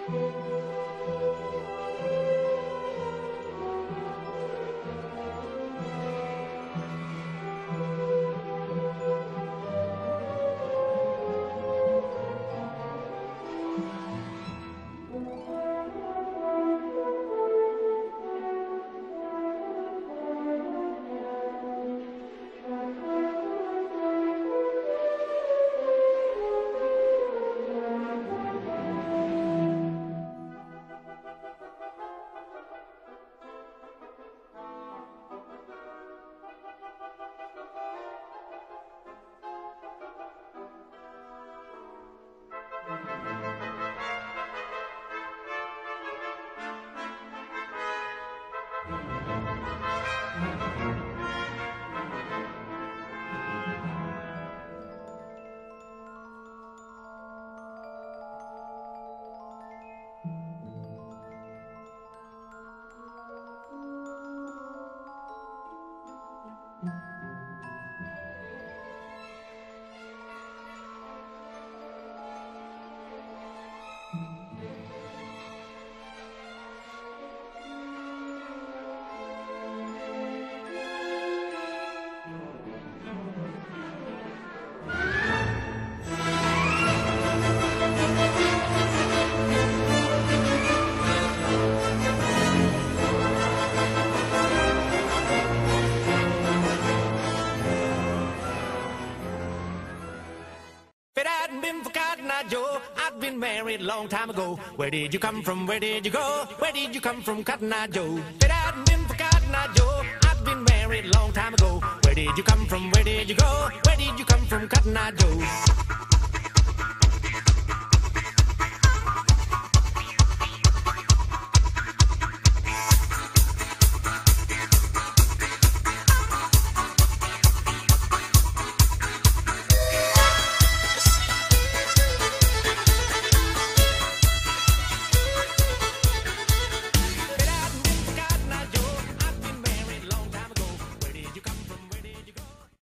I'd been married a long time ago. Where did you come from? Where did you go? Where did you come from, Cotton Eye Joe? If it hadn't been for Cotton Eye Joe, I'd been married a long time ago. Where did you come from? Where did you go? Where did you come from, Cotton Eye Joe?